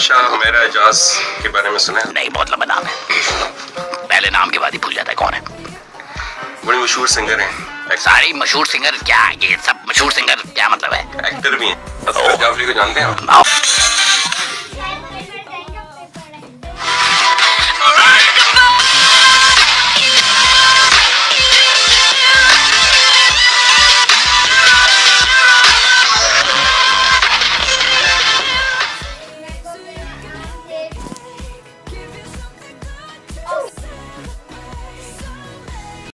बादशाह मेरा एजाज के बारे में सुना है? नहीं, बहुत लंबा नाम है, पहले नाम के बाद ही भूल जाता है कौन है। बड़े मशहूर सिंगर हैं। सारे मशहूर सिंगर क्या, ये सब मशहूर सिंगर क्या मतलब है? एक्टर भी हैं। असगर जाफरी को जानते हैं आप?